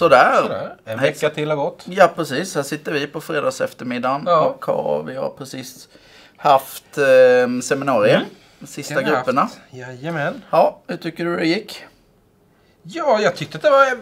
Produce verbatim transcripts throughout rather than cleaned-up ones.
sådär. sådär. En vecka till har gått. Ja, precis. Här sitter vi på fredags eftermiddagen. Ja. Och har, vi har precis haft eh, seminarier. Mm. Sista Det har vi grupperna. haft. Jajamän. Ja, hur tycker du det gick? Ja, jag tyckte att det var eh,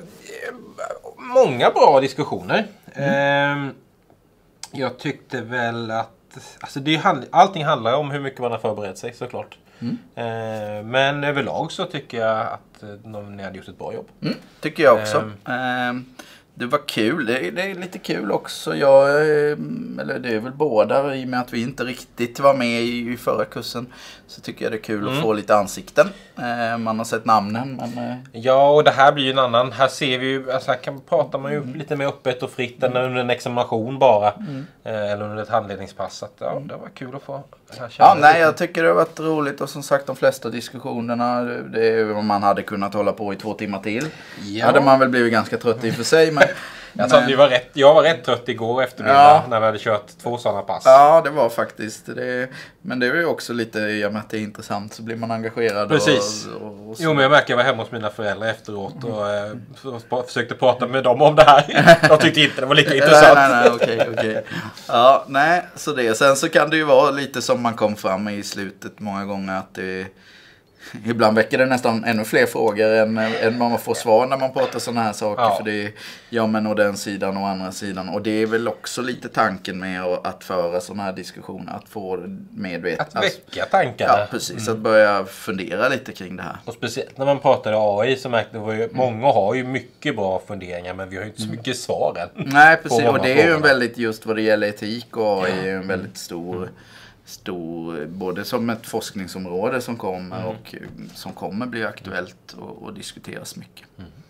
många bra diskussioner. Mm. Eh, jag tyckte väl att alltså det är, allting handlar om hur mycket man har förberett sig, såklart. Mm. Eh, men överlag så tycker jag att eh, ni hade gjort ett bra jobb. Mm, tycker jag också. Eh, Eh, det var kul. Det är, det är lite kul också. Jag, eh, eller det är väl båda, i och med att vi inte riktigt var med i, i förra kursen. Så tycker jag det är kul mm. att få lite ansikten. Eh, man har sett namnen. Men, eh. Ja, och det här blir ju en annan. Här ser vi ju, alltså här kan, pratar man ju mm. lite mer öppet och fritt än under en examination bara. Mm. Eh, eller under ett handledningspass. Så att, ja, det var kul att få. Ja, nej, jag tycker det har varit roligt. Och som sagt, de flesta diskussionerna, det är om man hade kunnat hålla på i två timmar till. Ja. Hade man väl blivit ganska trött i för sig. Men, jag, men... Vi var rätt, jag var rätt trött igår eftermiddag ja. när vi hade kört två sådana pass. Ja, det var faktiskt. Det, men det är ju också lite, i och med att det är intressant så blir man engagerad. Precis. Och, och, och jo, men jag märker jag var hemma hos mina föräldrar efteråt och, mm. och försökte prata med dem om det här. De tyckte inte det var lika intressant. Nej, nej, nej, okej, okej. Ja, nej, så det. Sen så kan det ju vara lite som man kom fram i slutet många gånger att det ibland väcker det nästan ännu fler frågor än, än man får svar när man pratar sådana här saker. Ja. För det är ja men och den sidan och andra sidan. Och det är väl också lite tanken med att föra sådana här diskussioner. Att få medvetet. Att väcka tankarna. Ja, precis. Mm. Att börja fundera lite kring det här. Och speciellt när man pratade A I så märkte vi ju, mm. många har ju mycket bra funderingar men vi har ju inte så mycket svar än. Nej, precis. Och det är ju en väldigt, just vad det gäller etik och A I, är ju en väldigt stor... Mm. stor, både som ett forskningsområde som kommer mm. och som kommer bli aktuellt och, och diskuteras mycket.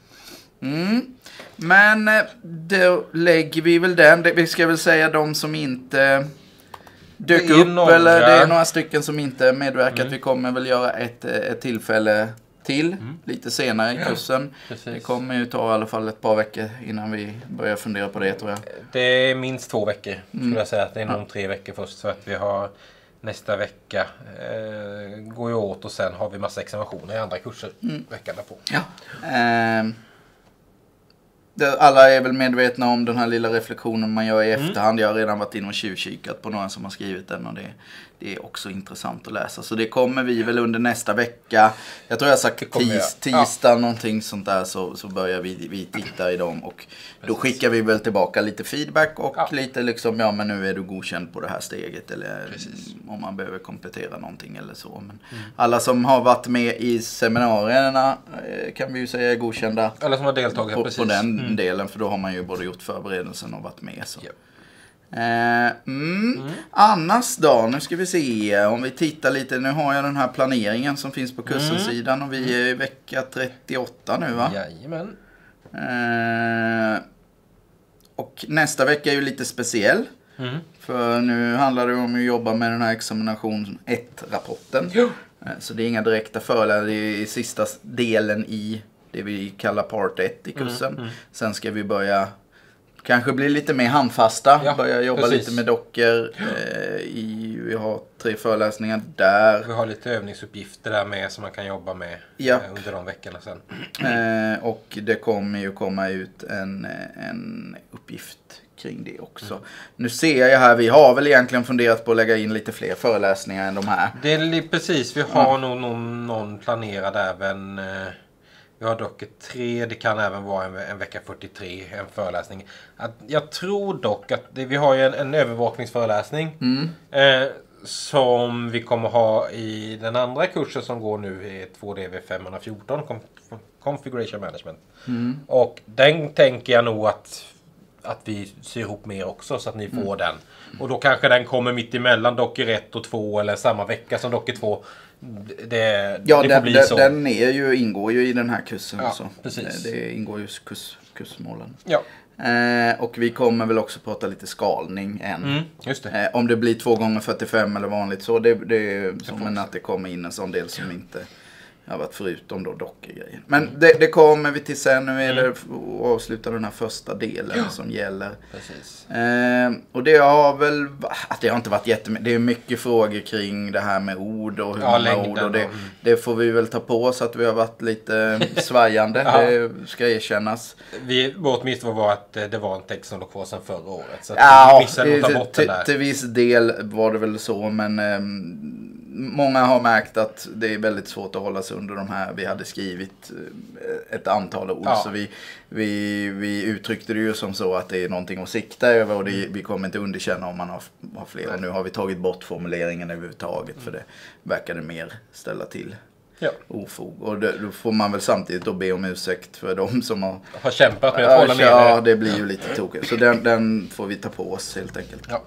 Mm. Mm. Men då lägger vi väl den. Vi ska väl säga de som inte dök upp några. Eller det är några stycken som inte medverkat. Mm. Vi kommer väl göra ett, ett tillfälle till mm. lite senare i kursen. Ja, det kommer ju ta i alla fall ett par veckor innan vi börjar fundera på det, tror jag. Det är minst två veckor skulle mm. jag säga. Att det är nog ja. tre veckor först för att vi har nästa vecka eh, går ju åt och sen har vi massa examinationer i andra kurser mm. veckan därpå. Ja. Eh, det, alla är väl medvetna om den här lilla reflektionen man gör i mm. efterhand. Jag har redan varit in och tjuvkikat på några som har skrivit den och det, det är också intressant att läsa. Så det kommer vi väl under nästa vecka. Jag tror jag sagt tis, tisdag ja. någonting sånt där så, så börjar vi, vi titta i dem och Precis. Då skickar vi väl tillbaka lite feedback och ja. lite liksom ja men nu är du godkänd på det här steget eller Precis. om man behöver komplettera någonting eller så. Men mm. alla som har varit med i seminarierna kan vi ju säga är godkända. Alla som har deltagit på, precis. på den mm. delen för då har man ju både gjort förberedelsen och varit med så. Yep. Eh, mm. Mm. Annars då, nu ska vi se om vi tittar lite, nu har jag den här planeringen som finns på kursensidan mm. och vi är i vecka trettioåtta nu va? Jajamän. Eh, och nästa vecka är ju lite speciell mm. för nu handlar det om att jobba med den här examination ett-rapporten jo. eh, så det är inga direkta föreläsningar, det är sista delen i det vi kallar part ett i kursen mm. Mm. Sen ska vi börja kanske bli lite mer handfasta, ja, börja jobba precis. lite med dockor. Eh, i, vi har tre föreläsningar där. Vi har lite övningsuppgifter där med som man kan jobba med ja. eh, under de veckorna sen. Eh, och det kommer ju komma ut en, en uppgift kring det också. Mm. Nu ser jag här, vi har väl egentligen funderat på att lägga in lite fler föreläsningar än de här. Det är precis, vi har mm. nog någon, någon planerad även... Eh, Vi har dock ett tre, det kan även vara en, en vecka fyrtiotre, en föreläsning. Att, jag tror dock att det, vi har ju en, en övervakningsföreläsning mm. eh, som vi kommer ha i den andra kursen som går nu i två D V femhundrafjorton, Conf- Configuration Management. Mm. Och den tänker jag nog att, att vi syr ihop mer också så att ni får mm. den. Och då kanske den kommer mitt emellan docker ett och två eller samma vecka som docker två. Det, ja, det den, får bli den, så. den är ju, ingår ju i den här kursen. Ja, så. precis. Det, det ingår ju i kurs, kursmålen. Ja. Eh, och vi kommer väl också prata lite skalning än. Mm, just det. Eh, om det blir två gånger fyrtiofem eller vanligt så. Det, det är som en att det kommer in en sån del som inte har varit förutom då dockegrejen. Men det, det kommer vi till sen. Nu är det att avsluta den här första delen ja. som gäller. Precis. Eh, och det har väl, att det har inte varit jättemycket, det är mycket frågor kring det här med ord och hur ja, många ord. Och det, det får vi väl ta på oss att vi har varit lite svajande, ja. det ska erkännas. Vi, vårt misstag var att det var en text som låg kvar sedan förra året. Så att ja, vi missade att ta bort den där. Till viss del var det väl så, men eh, många har märkt att det är väldigt svårt att hålla sig under de här. Vi hade skrivit ett antal ord ja. så vi, vi, vi uttryckte det ju som så att det är någonting att sikta över och det, vi kommer inte underkänna om man har, har fler. Och nu har vi tagit bort formuleringen överhuvudtaget mm. för det verkade mer ställa till ja. ofog. Och det, då får man väl samtidigt då be om ursäkt för de som har, har kämpat med att hålla ner ja, det. det blir ju lite tokigt. Så den, den får vi ta på oss helt enkelt. Ja.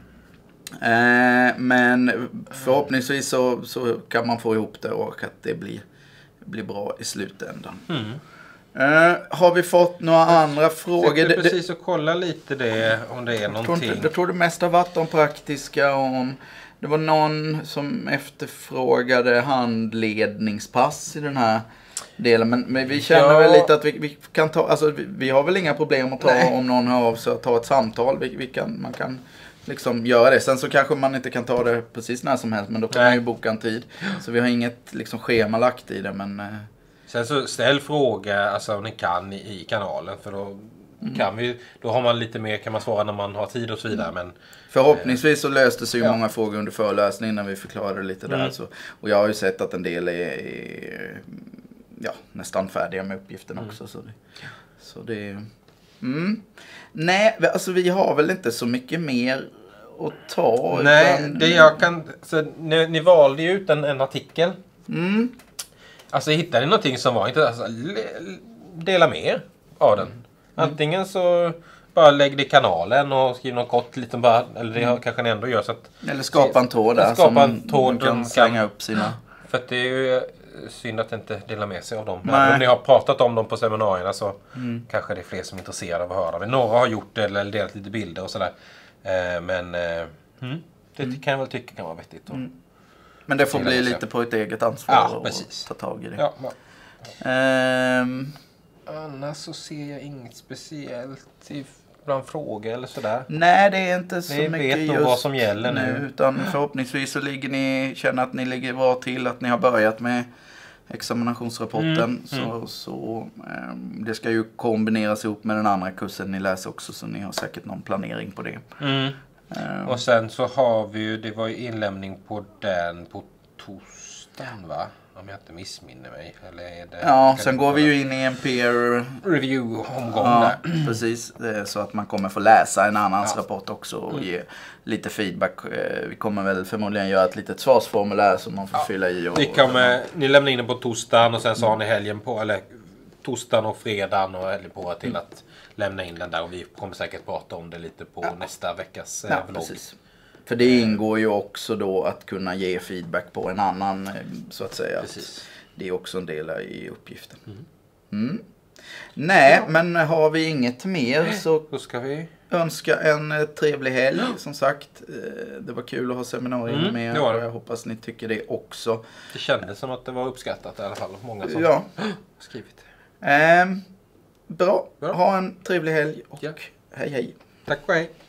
Eh, men förhoppningsvis så, så kan man få ihop det och att det blir, blir bra i slutändan. Mm. Eh, har vi fått några andra frågor? Jag precis och kolla lite det om det är någonting. Jag tror, jag tror det mest har varit om praktiska och om det var någon som efterfrågade handledningspass i den här delen. Men, men vi känner ja. väl lite att vi, vi kan ta, alltså vi, vi har väl inga problem att ta Nej. om någon hör av sig att ta ett samtal. Vi, vi kan, man kan liksom göra det. Sen så kanske man inte kan ta det precis när som helst, men då kan Nej. man ju boka en tid. Så vi har inget liksom schemalagt i det, men sen så ställ fråga alltså om ni kan i, i kanalen, för då mm. kan vi, då har man lite mer, kan man svara när man har tid och så vidare. Men förhoppningsvis så löste sig ju ja. många frågor under föreläsningen när vi förklarade lite mm. där. Så, och jag har ju sett att en del är, är ja, nästan färdiga med uppgiften mm. också. Så det, så det mm. Nej, alltså vi har väl inte så mycket mer att ta. Nej, utan det jag kan, så ni, ni valde ju ut en, en artikel. Mm. Alltså hittade ni någonting som var inte, alltså, dela mer av den. Antingen så bara lägg det i kanalen och skriv något kort liten bara, eller det mm. kanske ni ändå gör så att, eller skapa en tråd där skapa som en tråd kan, kan slänga upp sina. För att det är ju synd att inte dela med sig av dem. Men om ni har pratat om dem på seminarierna så mm. kanske det är fler som är intresserade av att höra. Men några har gjort det eller delat lite bilder och sådär. Eh, men eh, mm. det mm. kan jag väl tycka kan vara vettigt. Mm. Men det får bli lite på ett eget ansvar ja, och ta tag i det. Ja, ja. Ehm. Annars så ser jag inget speciellt bland frågor eller sådär. Nej, det är inte så vi mycket vet nog vad som gäller nu. nu. Utan förhoppningsvis så ligger ni, känner att ni ligger bra till, att ni har börjat med examinationsrapporten. Mm. Så, mm. så um, det ska ju kombineras ihop med den andra kursen ni läser också, så ni har säkert någon planering på det. Mm. Um. Och sen så har vi ju, det var ju inlämning på den på torsdagen va? Om jag inte missminner mig. Eller är det, ja, sen går vi ju in i en peer review-omgång ja, där. Precis, så att man kommer få läsa en annans ja. rapport också och mm. ge lite feedback. Vi kommer väl förmodligen göra ett litet svarsformulär som man får ja. fylla i. Och, ni, kommer, ni lämnar in det på torsdagen och sen så har ni helgen på, eller torsdagen och fredagen och helgen på till mm. att lämna in den där. Och vi kommer säkert prata om det lite på ja. nästa veckas ja, vlogg. Precis. För det ingår ju också då att kunna ge feedback på en annan, så att säga. Precis. Det är också en del i uppgiften. Mm. Mm. Nej, ja. men har vi inget mer så då ska vi önska en trevlig helg. Som sagt, det var kul att ha seminarium mm, med. Och jag hoppas ni tycker det också. Det kändes som att det var uppskattat i alla fall. Många som ja. skrivit. Eh, bra. bra, ha en trevlig helg och ja. hej hej. Tack och hej.